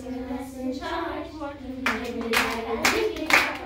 your lesson charge. What can you make me like a